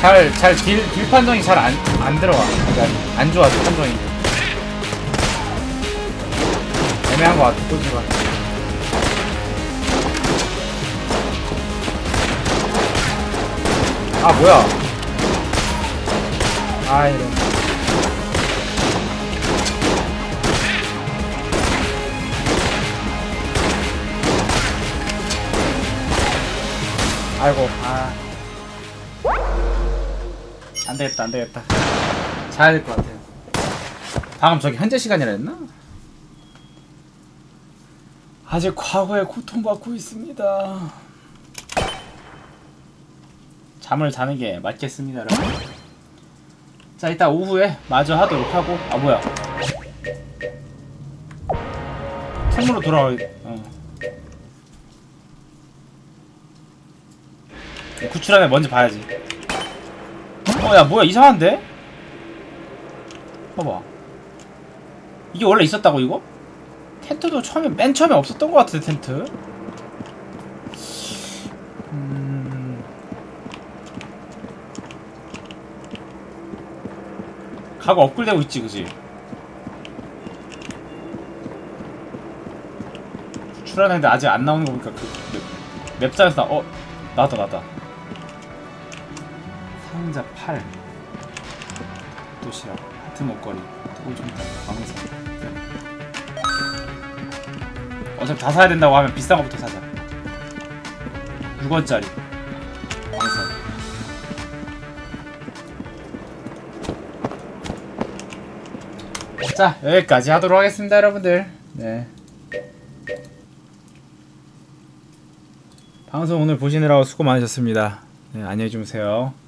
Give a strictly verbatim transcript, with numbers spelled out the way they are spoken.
잘, 잘, 딜, 딜 판정이 잘 안, 안 들어가. 그러니까 안 좋아, 딜 판정이. 애매한 것 같아, 포즈가. 아, 뭐야. 아, 이런. 아이고, 아. 안되겠다, 안되겠다. 자야 될 것 같아요. 방금 저기 현재 시간이라 했나? 아직 과거에 고통받고 있습니다. 잠을 자는 게 맞겠습니다, 여러분. 자, 이따 오후에 마저 하도록 하고. 아, 뭐야. 틈으로 돌아와. 어. 구출하네 먼저 봐야지. 어, 야, 뭐야, 이상한데? 봐봐. 이게 원래 있었다고, 이거? 텐트도 처음에, 맨 처음에 없었던 것 같은데, 텐트? 음... 가구 업글되고 있지, 그지? 구출하는데 아직 안 나오는 거 보니까 그, 맵, 맵상에서 나, 어? 나왔다, 나왔다. 상자 팔. 도시락, 하트 목걸이, 오줌탕, 광석. 어차피 다 사야 된다고 하면 비싼 거부터 사자. 육 원짜리 광석. 자, 여기까지 하도록 하겠습니다, 여러분들. 네. 방송 오늘 보시느라고 수고 많으셨습니다. 네, 안녕히 주무세요.